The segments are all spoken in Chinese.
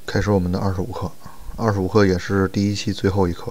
开始我们的25课，25课也是第一期最后一课。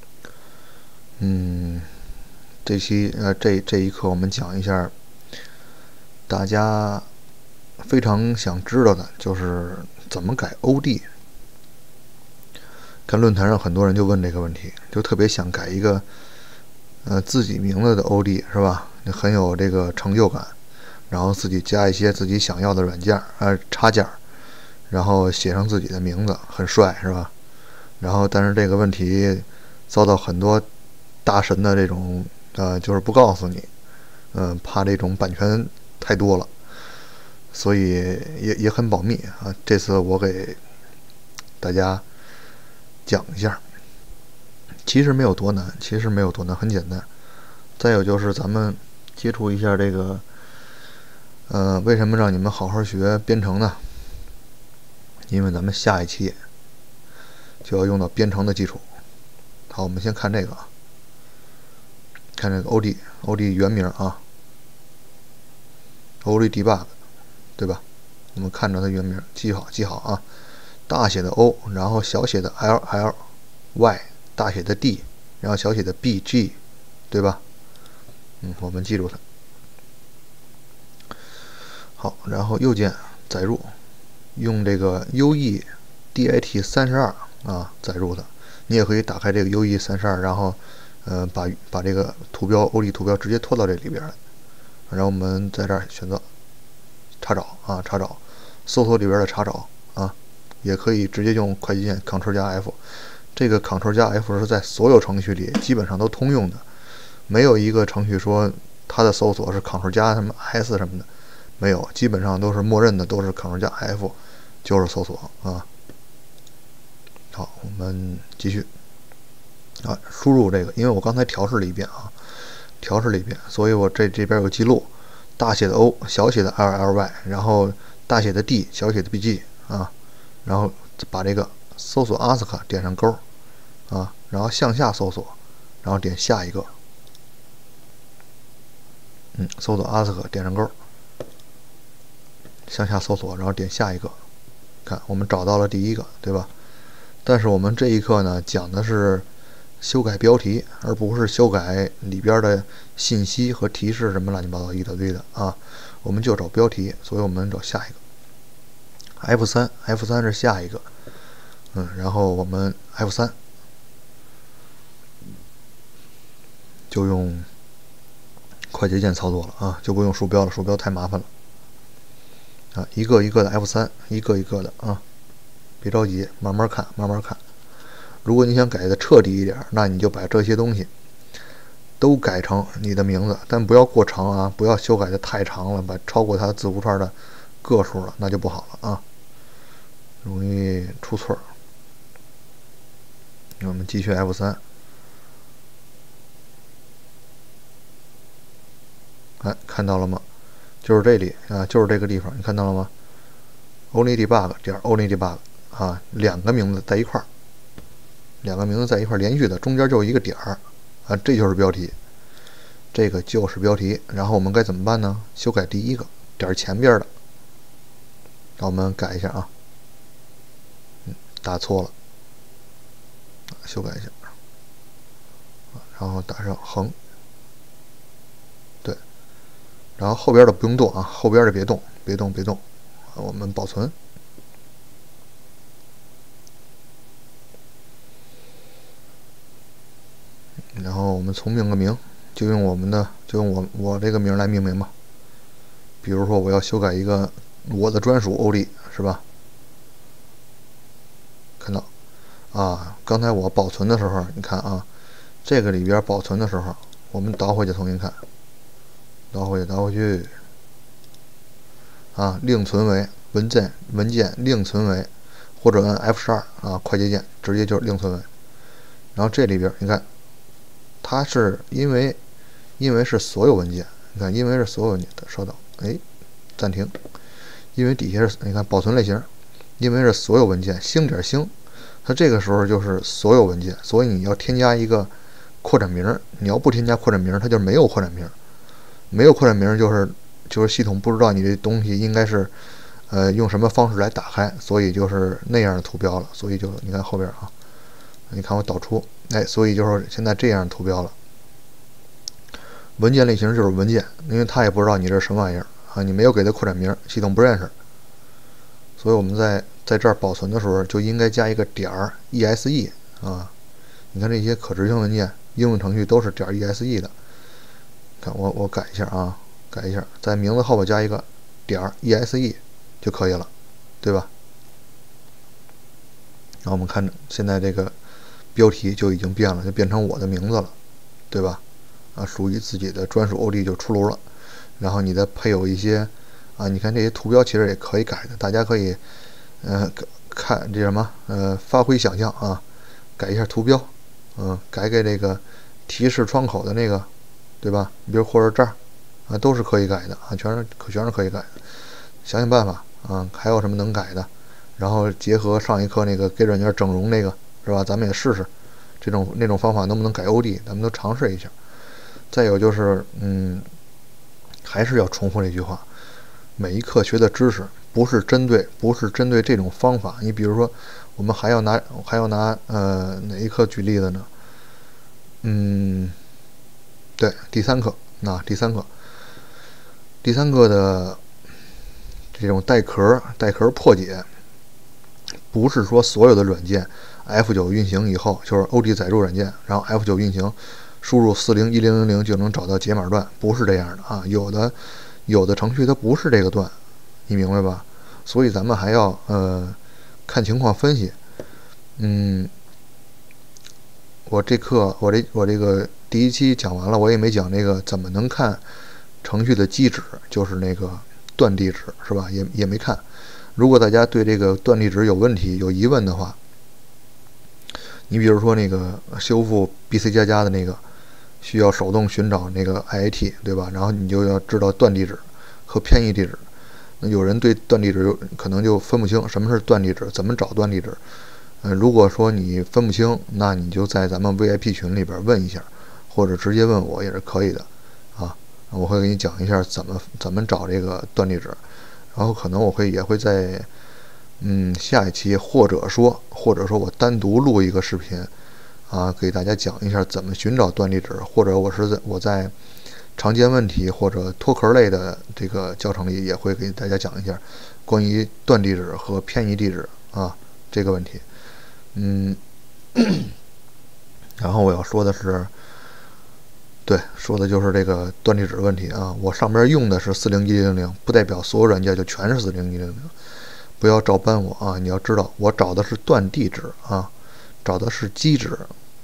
这一课我们讲一下大家非常想知道的，就是怎么改 OD。看论坛上很多人就问这个问题，就特别想改一个自己名字的 OD， 是吧？很有这个成就感，然后自己加一些自己想要的软件插件，然后写上自己的名字，很帅，是吧？然后但是这个问题遭到很多大神的这种就是不告诉你，怕这种版权太多了，所以也很保密啊。这次我给大家讲一下，其实没有多难，很简单。再有就是咱们接触一下这个为什么让你们好好学编程呢？因为咱们下一期就要用到编程的基础。好，我们先看这个，看这个 OD 原名啊 ，OD debug， 对吧？我们看着它原名，记好啊，大写的 O， 然后小写的 LLY， 大写的 D， 然后小写的 BG， 对吧？我们记住它。好，然后右键载入，用这个 UEDIT32啊载入它。你也可以打开这个 UE32，然后把这个图标 OD 图标直接拖到这里边来。然后我们在这儿选择查找啊，查找搜索里边的查找啊，也可以直接用快捷键 Ctrl 加 F。这个 Ctrl 加 F 是在所有程序里基本上都通用的，没有一个程序说它的搜索是 Ctrl 加什么 S 什么的，没有，基本上都是默认的，都是 Ctrl 加 F 就是搜索啊。好，我们继续啊，输入这个，因为我刚才调试了一遍，所以我这边有记录，大写的 O， 小写的 LLY， 然后大写的 D， 小写的 BG 啊，然后把这个搜索 ask 点上勾啊，然后向下搜索，然后点下一个，搜索 ask 点上勾，向下搜索，然后点下一个，看我们找到了第一个，对吧？但是我们这一课呢讲的是修改标题，而不是修改里边的信息和提示什么乱七八糟一大堆的啊。我们就找标题，所以我们找下一个 F3 是下一个，然后我们 F3 就用快捷键操作了啊，就不用鼠标了，鼠标太麻烦了啊。一个一个的 F3， 一个一个的啊，别着急，慢慢看。如果你想改的彻底一点，那你就把这些东西都改成你的名字，但不要过长啊，不要修改的太长了，把超过它字符串的个数了，那就不好了啊，容易出错。我们继续 F3， 看到了吗？就是这里啊，就是这个地方，你看到了吗 ？onlydebug 点 onlydebug 啊，两个名字在一块儿。连续的，中间就一个点儿啊，这就是标题，这个就是标题。然后我们该怎么办呢？修改第一个点前边的，让我们改一下啊，打错了，修改一下，然后打上横，对，然后后边的不用动啊，后边的别动，我们保存。然后我们重命个名，就用我这个名来命名吧。比如说我要修改一个我的专属 OD， 是吧？看到啊，刚才我保存的时候，你看啊，这个里边保存的时候，我们倒回去重新看，倒回去啊，另存为文件另存为，或者按 F12啊，快捷键直接就是另存为。然后这里边你看。它是因为是所有文件，你看，因为是所有文件的，稍等，暂停，因为底下是你看保存类型，因为是所有文件，星，它这个时候就是所有文件，所以你要添加一个扩展名，你要不添加扩展名，它就没有扩展名，就是系统不知道你这东西应该是用什么方式来打开，所以就是那样的图标了。所以就你看后边啊，你看我导出，所以就是现在这样的图标了。文件类型就是文件，因为它也不知道你这是什么玩意儿啊，你没有给它扩展名，系统不认识。所以我们在这儿保存的时候就应该加一个点儿 ESE 啊。你看这些可执行文件、应用程序都是点 ESE 的。看我改一下啊，改一下，在名字后边加一个点 ESE 就可以了，对吧？然后我们看现在这个标题就已经变了，就变成我的名字了，对吧？啊，属于自己的专属 OD 就出炉了。然后你再配有一些啊，你看这些图标其实也可以改的，大家可以看这什么发挥想象啊，改一下图标，改这个提示窗口的那个，对吧？比如或者这儿啊，都是可以改的啊，全是可以改的。想想办法啊，还有什么能改的？然后结合上一课那个给软件整容那个，是吧？咱们也试试那种方法能不能改 OD， 咱们都尝试一下。再有就是，还是要重复这句话，每一课学的知识不是针对这种方法。你比如说，我们还要拿哪一课举例子呢？对，第三课的这种带壳破解，不是说所有的软件 F9 运行以后，就是 OD 载入软件，然后 F9 运行，输入401000就能找到解码段，不是这样的啊。有的程序它不是这个段，你明白吧？所以咱们还要看情况分析。我这个第一期讲完了，我也没讲那个怎么能看程序的基址，就是那个段地址，是吧？也没看。如果大家对这个段地址有问题、有疑问的话，你比如说那个修复 BC 加的那个，需要手动寻找那个 IIT， 对吧？然后你就要知道段地址和偏移地址。那有人对段地址可能就分不清什么是段地址，怎么找段地址。如果说你分不清，那你就在咱们 VIP 群里边问一下，或者直接问我也是可以的啊。我会给你讲一下怎么找这个段地址，然后可能也会在下一期或者说我单独录一个视频啊，给大家讲一下怎么寻找段地址，或者我在常见问题或者脱壳类的这个教程里也会给大家讲一下关于段地址和偏移地址啊这个问题。然后我要说的是，说的就是这个段地址问题啊。我上边用的是401000，不代表所有软件就全是401000，不要照搬我啊！你要知道，我找的是段地址啊，找的是基址，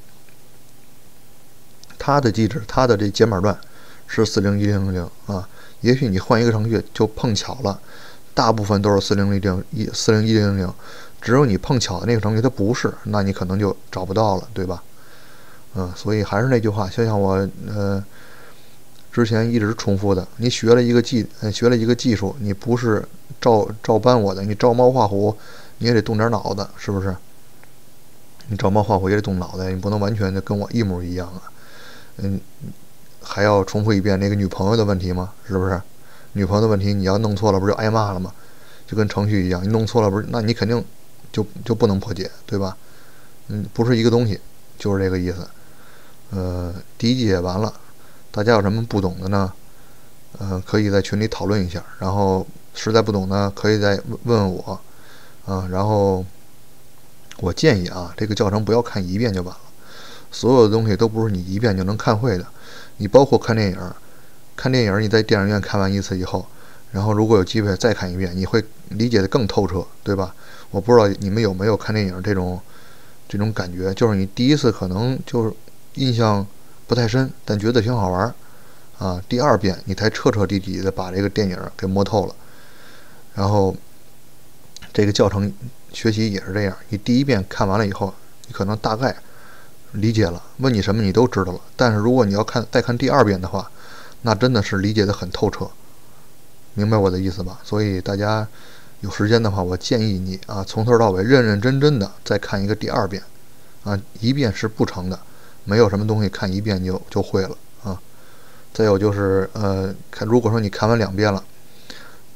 它的基址，它的这解码段是401000啊。也许你换一个程序就碰巧了，大部分都是401000，只有你碰巧的那个程序它不是，那你可能就找不到了，对吧？所以还是那句话，就像我之前一直重复的，你学了一个技术，你不是照搬我的，你照猫画虎，你也得动点脑子，是不是？你照猫画虎也得动脑袋，你不能完全的跟我一模一样啊。还要重复一遍那个女朋友的问题吗？是不是？女朋友的问题你要弄错了，不是就挨骂了吗？就跟程序一样，你弄错了不是，那你肯定就不能破解，对吧？不是一个东西，就是这个意思。第一季也完了，大家有什么不懂的呢？可以在群里讨论一下，然后实在不懂呢，可以再问我然后我建议啊，这个教程不要看一遍就完了，所有的东西都不是你一遍就能看会的。你包括看电影你在电影院看完一次以后，然后如果有机会再看一遍，你会理解的更透彻，对吧？我不知道你们有没有看电影这种感觉，就是你第一次可能就是印象不太深，但觉得挺好玩啊，第二遍你才彻彻底底的把这个电影给摸透了。然后这个教程学习也是这样，你第一遍看完了以后，你可能大概理解了，问你什么你都知道了，但是如果你要再看第二遍的话，那真的是理解的很透彻，明白我的意思吧？所以大家有时间的话，我建议你啊，从头到尾认认真真的再看一个第二遍啊，一遍是不成的，没有什么东西看一遍就会了啊。再有就是如果说你看完2遍了，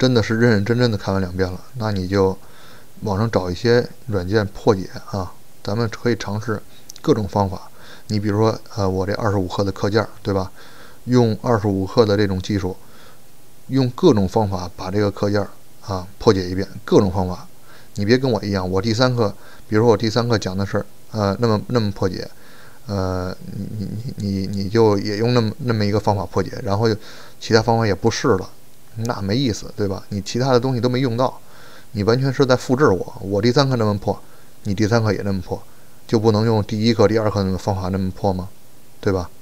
真的是认认真真的看完2遍了，那你就网上找一些软件破解啊，咱们可以尝试各种方法。你比如说，我这25课的课件，对吧？用25课的这种技术，用各种方法把这个课件啊破解一遍，各种方法。你别跟我一样，我第3课，比如说我第3课讲的是那么破解，你就也用那么一个方法破解，然后其他方法也不试了，那没意思，对吧？你其他的东西都没用到，你完全是在复制我第3课那么破，你第3课也那么破，就不能用第1课、第2课那个方法那么破吗？对吧？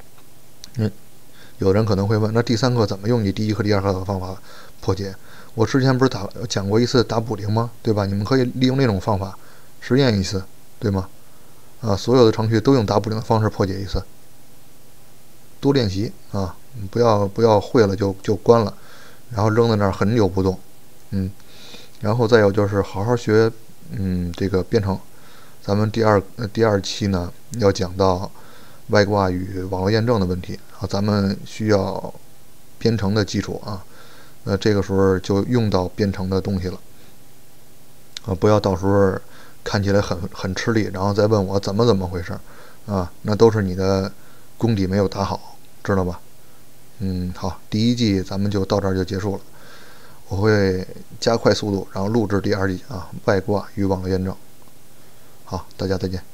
有人可能会问，那第3课怎么用你第1课、第2课的方法破解？我之前不是讲过一次打补丁吗？对吧？你们可以利用那种方法实验一次，对吗？所有的程序都用打补丁的方式破解一次，多练习啊！不要会了就关了，然后扔在那儿很久不动，然后再有就是好好学，这个编程。咱们第二期呢要讲到外挂与网络验证的问题啊，咱们需要编程的基础啊，这个时候就用到编程的东西了啊，不要到时候看起来很吃力，然后再问我怎么回事啊，那都是你的功底没有打好，知道吧？好，第1季咱们就到这儿就结束了，我会加快速度，然后录制第2季啊，外挂与网络验证。好，大家再见。